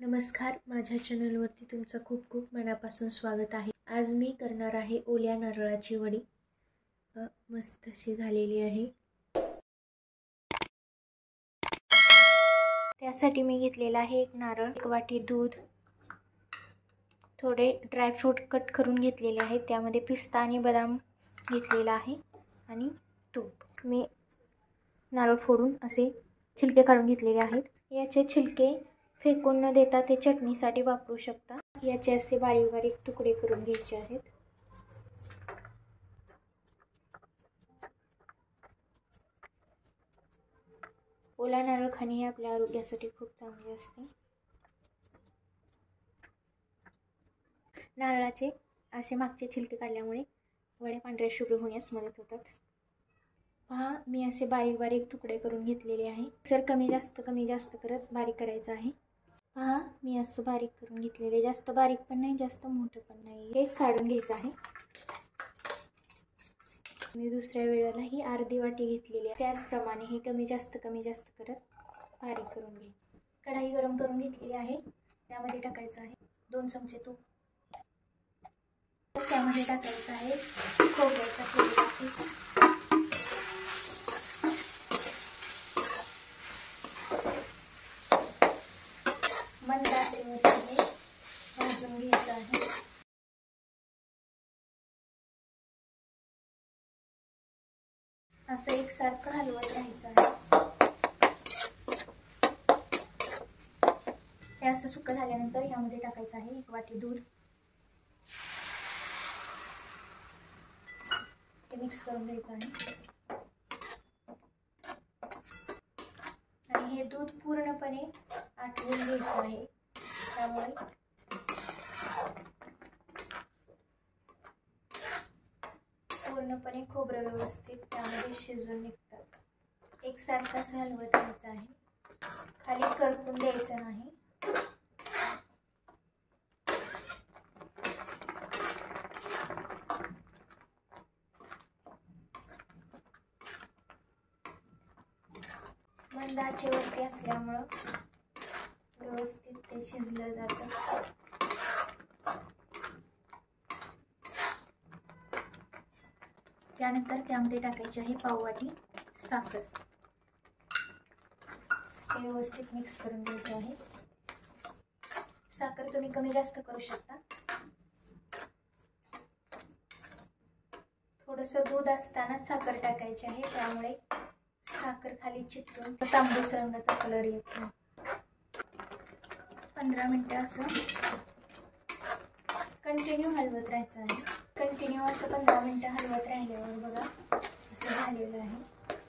नमस्कार, माझ्या चॅनलवरती तुमचं खूप खूप मनापासून स्वागत आहे। आज मी करणार आहे ओल्या नारळाची वडी। मस्त अशी झालेली आहे। त्यासाठी मी घेतलेला आहे एक नारळ, एक वाटी दूध, थोडे ड्रायफ्रूट कट करून घेतलेले आहेत, त्यामध्ये पिस्ता आणि बदाम घेतलेला आहे आणि तूप। मी नारळ फोडून असे छिलके काढून घेतलेले आहेत। याचे छिलके फेकून न देता ते चटणीसाठी वापरू शकता। याचे असे बारीक बारीक तुकडे करून घ्यायचे आहेत। ओला नारळ खाणे हे आपल्या आरोग्यासाठी खूप चांगले असते। नारळाचे असे मागचे छिलके काढल्यामुळे वड्या पांढऱ्या शुभ्र होण्यास मदत होतात। पहा, मी असे बारीक बारीक तुकडे करून घेतलेले आहे। सर कमी जास्त करत बारीक करायचं आहे। पहा, मी असं बारीक करून घेतलेले, जास्त बारीक पण नाही जास्त मोठं पण नाही। हे काढून घ्यायचं आहे। मी दुसऱ्या वेळेला ही अर्धी वाटी घेतलेली आहे, त्याचप्रमाणे हे कमी जास्त करत बारीक करून घ्यायचं। कढाई गरम करून घेतलेली आहे, त्यामध्ये टाकायचं आहे 2 चमचे तूप। त्यामध्ये टाकायचं आहे खोबऱ्याचा थोडासा किस, मंद आचेवर भाजून घ्यायचं आहे। असं एकसारखं हलवत राहायचं आहे। हे असं सुकं झाल्यानंतर यामध्ये टाकायचं आहे 1 वाटी दूध। हे मिक्स करून घ्यायचं आहे आणि हे दूध पूर्णपणे आटवून घ्यायचं आहे। त्यामुळे पूर्णपणे खोबरं व्यवस्थित त्यामध्ये शिजून निघतं। एकसारखं असं हलवत राहायचं आहे, खाली करपून द्यायचं नाही। मंद आचेवरती असल्यामुळं व्यवस्थित ते शिजलं जातं। त्यानंतर त्यामध्ये टाकायची आहे पाव वाटी साखर। हे व्यवस्थित मिक्स करून घ्यायचं आहे। साखर तुम्ही कमी जास्त करू शकता। थोडंसं दूध असतानाच साखर टाकायची आहे, त्यामुळे साखर खाली चिकटून तांबूस रंगाचा कलर येतो। 15 मिनिटं असं कंटिन्यू हलवत राहायचं आहे। कंटिन्यू असं 15 मिनिटं हलवत राहिल्यावर बघा असं झालेलं आहे।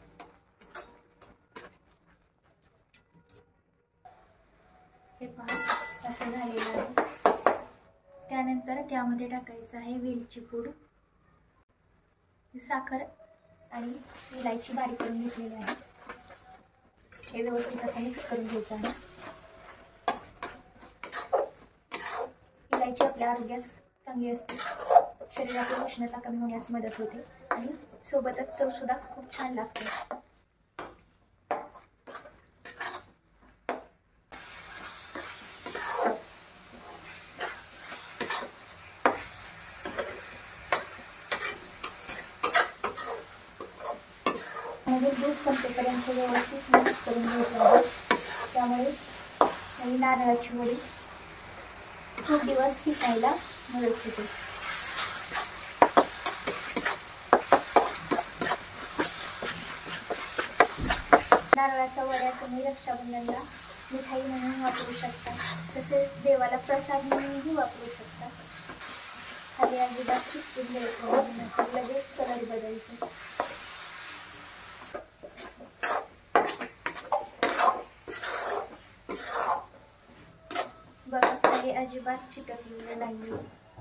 हे पहा असं झालेलं आहे। त्यानंतर त्यामध्ये टाकायचं आहे वेलची पूड, साखर आणि इलायची बारीक करून घेतलेली आहे। हे व्यवस्थित असं मिक्स करून घ्यायचं आहे। इलायची आपल्या आरोग्यास चांगली असते, शरीरातील उष्णता कमी होण्यास मदत होते आणि सोबतच चव सुद्धा खूप छान लागते। दूध संपेपर्यंत व्यवस्थित मिक्स करून घ्यायचं आहे। त्यामुळे ही नारळाची वडी खूप दिवस टिकायला मदत होते। नारळाच्या वड्या तुम्ही रक्षाबंधनला मिठाई म्हणून वापरू शकता, तसेच देवाला प्रसाद म्हणूनही वापरू शकता। खाली अजिबात चिकटून द्यायचं नाही, लगेच कलर बदलतो। बघा, खाली अजिबात चिकटलेलं नाही,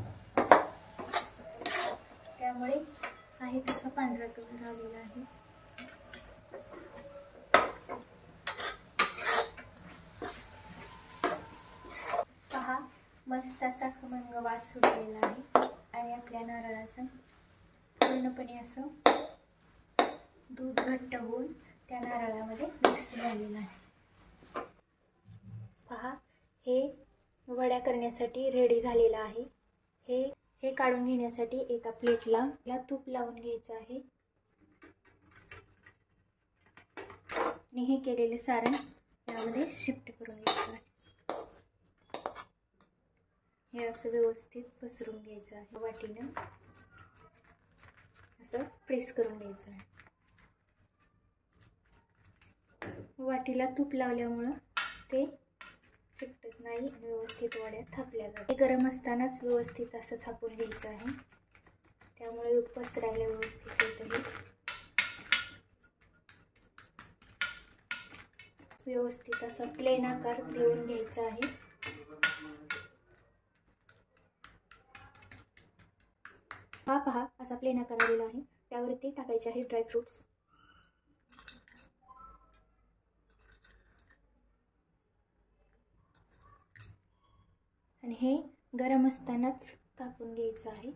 त्यामुळे आहे तसा पांढरा कलर आलेला आहे। पहा, मस्त असा खमंग वास सुटलेला आहे आणि आपल्या नारळाचं पूर्णपणे असं दूध घट्ट होऊन त्या नारळामध्ये मिक्स झालेलं आहे। पहा, हे वड्या करण्यासाठी रेडी झालेलं आहे। हे काढून घेण्यासाठी एका प्लेटला तूप लावून घ्यायचं आहे आणि हे केलेले सारण यामध्ये शिफ्ट करून घ्यायचं आहे। हे असं व्यवस्थित पसरून घ्यायचं आहे। वाटीनं असं प्रेस करून घ्यायचं आहे। वाटीला तूप लावल्यामुळं ते चिकटत नाही आणि व्यवस्थित वड्या थापल्या जातात। गरम असतानाच व्यवस्थित असं थापून घ्यायचं आहे, त्यामुळे पसरायला व्यवस्थित होतं। व्यवस्थित असा प्लेन आकार देऊन घ्यायचा आहे। हा पहा, असा प्लेन आकार आलेला आहे। त्यावरती टाकायचे आहे ड्रायफ्रुट्स। आणि हे गरम असतानाच कापून घ्यायचं आहे।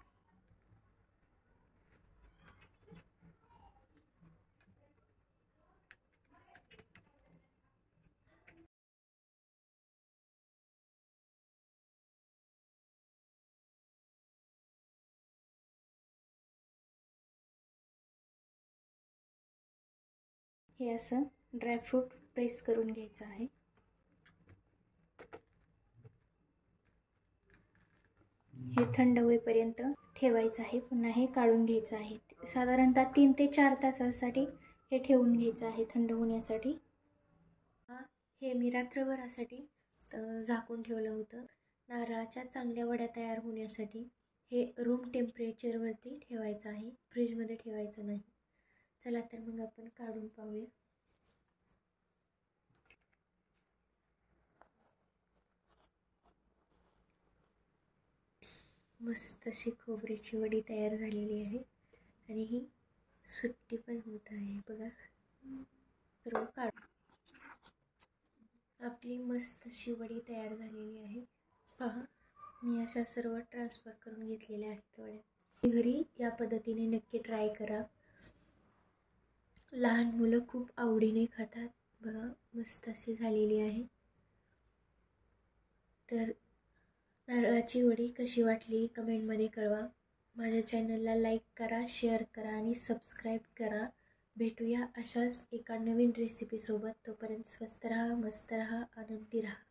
हे असं ड्रायफ्रूट प्रेस करून घ्यायचं आहे। हे थंड होईपर्यंत ठेवायचं आहे। पुन्हा हे काढून घ्यायचं आहे। साधारणतः 3 ते 4 तासासाठी हे ठेवून घ्यायचं आहे थंड होण्यासाठी। हे मी रात्रभरासाठी झाकून ठेवलं होतं। नारळाच्या चांगल्या वड्या तयार होण्यासाठी हे रूम टेम्परेचरवरती ठेवायचं आहे, फ्रीजमध्ये ठेवायचं नाही। चला तर मग आपण काढून पाहूया। मस्त अशी खोबऱ्याची वडी तयार झालेली आहे आणि ही सुट्टी पण होत आहे बघा। सर्व काढ आपली मस्त अशी वडी तयार झालेली आहे। पहा, मी अशा सर्व ट्रान्सफर करून घेतलेल्या आहेत वड्या। घरी या पद्धतीने नक्की ट्राय करा। लहान मुलं खूप आवडीने खातात बघा। मस्त अशी झालेली आहे। तर नारळाची वडी कशी वाटली कमेंटमध्ये कळवा। माझ्या चॅनलला लाईक करा, शेअर करा आणि सबस्क्राईब करा। भेटूया अशाच एका नवीन रेसिपीसोबत। तोपर्यंत स्वस्त रहा, मस्त रहा, आनंदी रहा।